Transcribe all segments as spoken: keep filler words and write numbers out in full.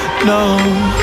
No.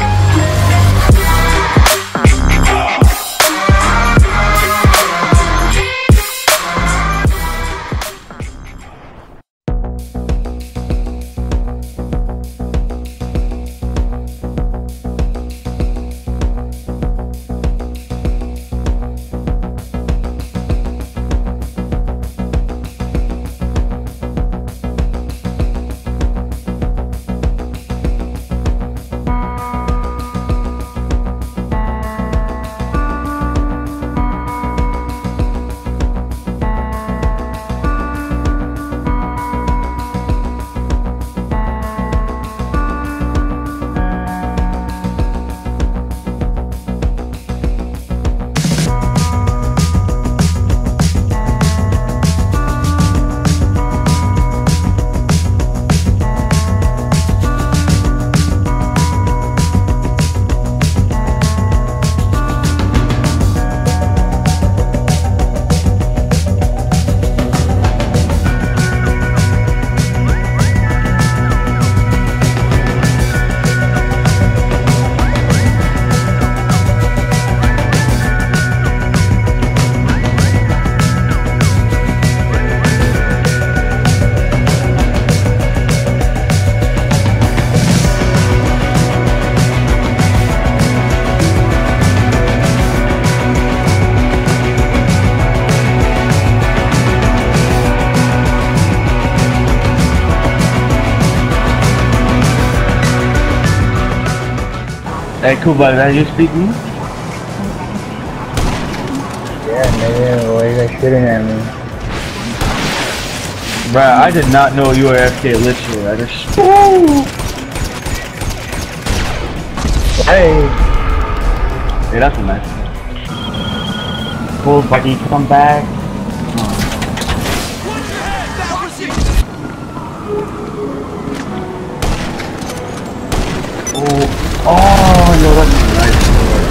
Hey, Kuba, are you speaking? Yeah, nigga, why you guys shooting at me? Bruh, I did not know you were A F K, literally. I just. Woo! Hey! Hey, that's a nice one. Cool, buddy, come back. Oh. Oh, no, that's a nice one right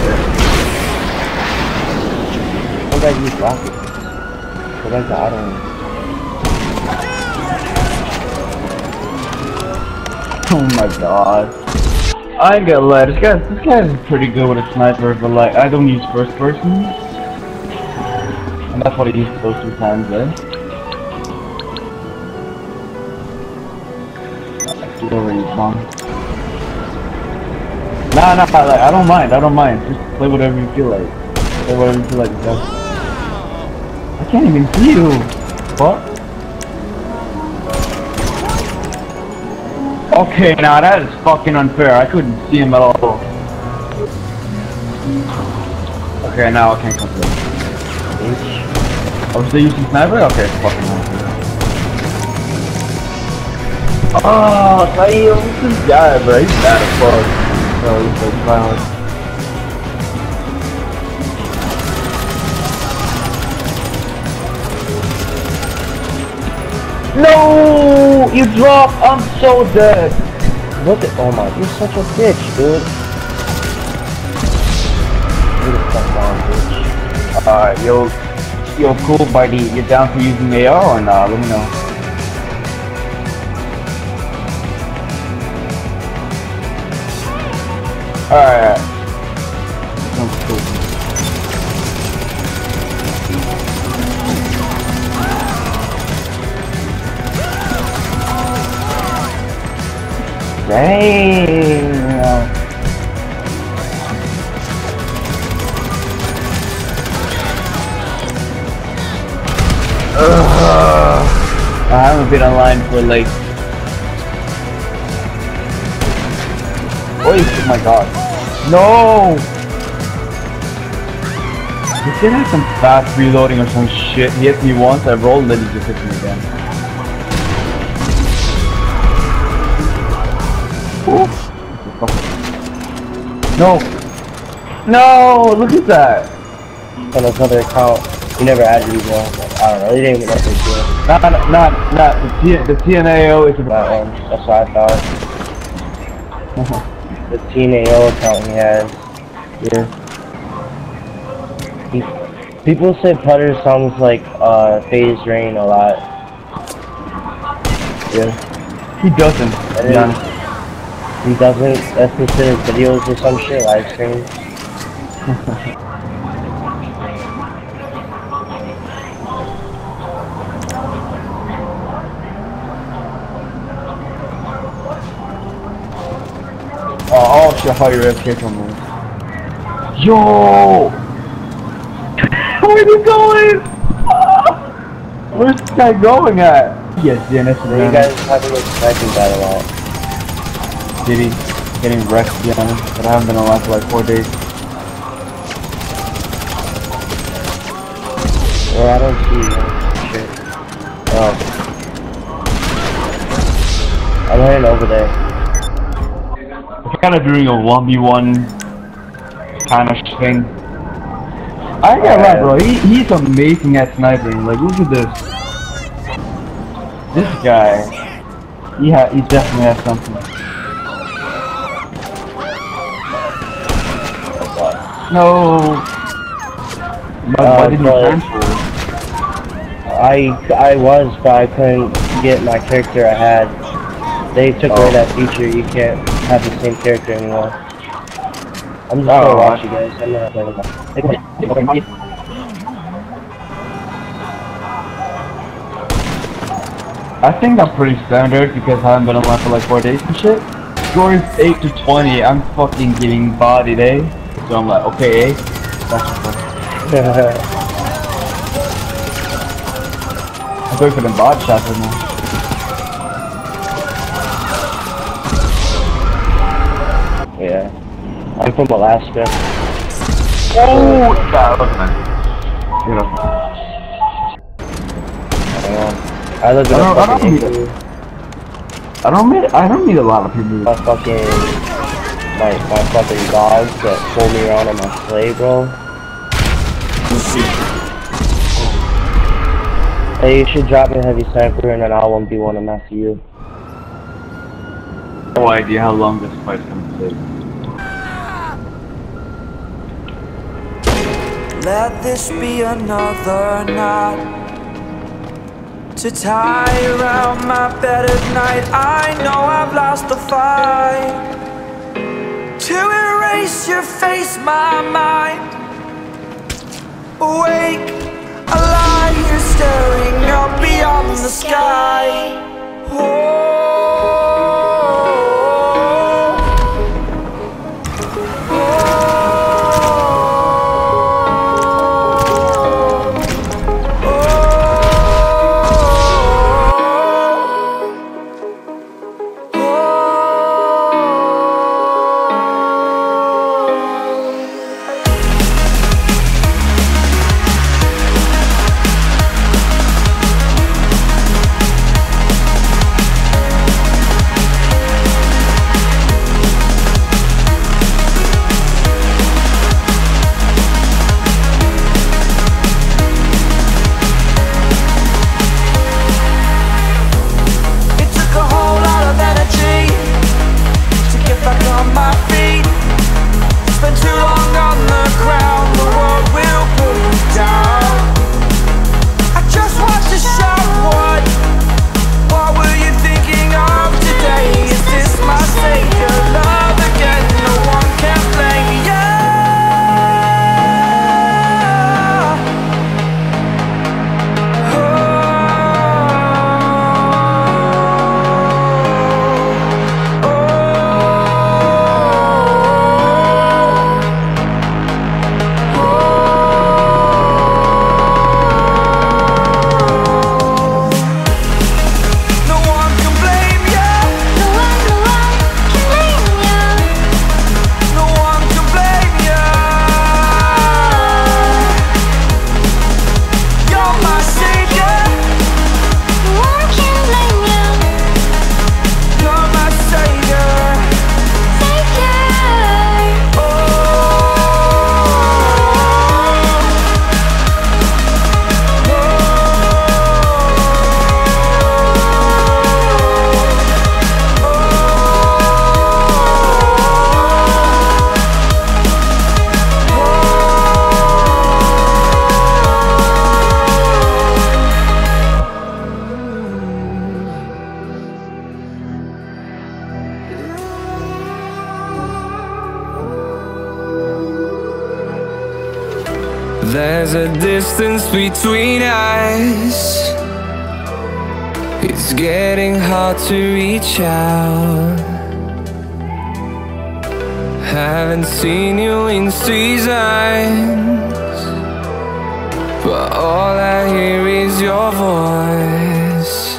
there. What guys use rockets? What guys got auto? Oh my god. I ain't gonna lie, this guy, this guy is pretty good with a sniper, but like, I don't use first person. And that's what I used those two times, eh? I don't really fun. Nah, nah, like, I don't mind, I don't mind. Just play whatever you feel like. Play whatever you feel like, yourself. I can't even see you. What? Okay, now that is fucking unfair. I couldn't see him at all. Okay, now I can't come through. Oh, so you using sniper? Okay, fucking unfair. Oh, Freeaim, who's this guy, bro? He's bad as fuck. Oh, he's so violent. No! You dropped! I'm so dead! Look at, oh my, you're such a bitch, dude. You're the fuck down, bitch. Alright, yo, yo, cool, buddy. You're down for using A R or not? Let me know. Alright. Sounds cool. Damn. Ugh. I haven't been online for like. Oh my god. No! This kid has some fast reloading or some shit. He hit me once, I rolled, then he just hit me again. Oof. No! No! Look at that! On another account, you never added me one. I don't know, you didn't even know they did. Not, not, not, the, T the T N A O is about one. That's what I thought. The T N A O account he has. Yeah. He, people say putther sounds like uh, Faze Rain a lot. Yeah. He doesn't, to be honest. He doesn't, that's considered videos or some shit, live stream. Oh, oh shit, how you F K from me. Yo! Where's he going? Ah! Where's this guy going at? Yes, yeah, that's So you guys haven't been sniping that a lot. Did he? Getting wrecked, to be honest, but I haven't been alive for like four days. Well, I don't see you. Shit. Oh. I'm heading over there. We're kind of doing a one v one kind of thing. I ain't gonna lie, bro. He, he's amazing at sniping. Like, look at this. This guy. He, ha he definitely has something. No. But Uh, why didn't you but transfer? I, I was, but I couldn't get my character I had. They took Oh. away that feature, you can't have the same character anymore. I'm just Oh, gonna watch you guys, I'm not playing that. I think I'm pretty standard because I haven't been online for like four days and shit. Score is eight to twenty, I'm fucking getting bodied, eh? So I'm like, okay, eh? That's I'm going for them bot shots right now. Yeah. I'm from Alaska. Oh, that was nice. Beautiful. I live in I a don't, I don't fucking need igloo. I don't need I don't need a lot of people. My fucking my my fucking dogs that pull me around on my sleigh, bro. Hey, you should drop me a heavy sniper and then I'll one v one him after you. No idea how long this fight's gonna take. Let this be another knot to tie around my bed at night. I know I've lost the fight. To erase your face, my mind. Awake, I lie here staring up beyond the sky. Oh. There's a distance between us. It's getting hard to reach out. Haven't seen you in seasons, but all I hear is your voice.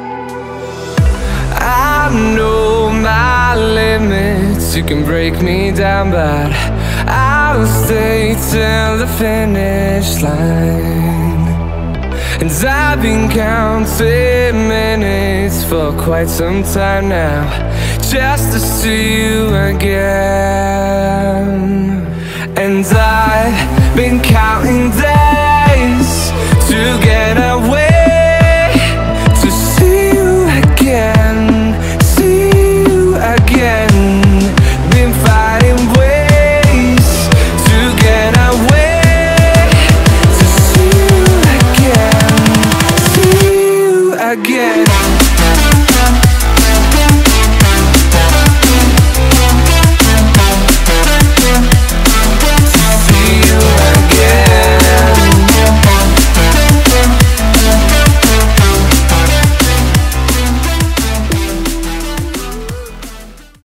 I know my limits, you can break me down, but I'll stay till the finish line. And I've been counting minutes for quite some time now, just to see you again.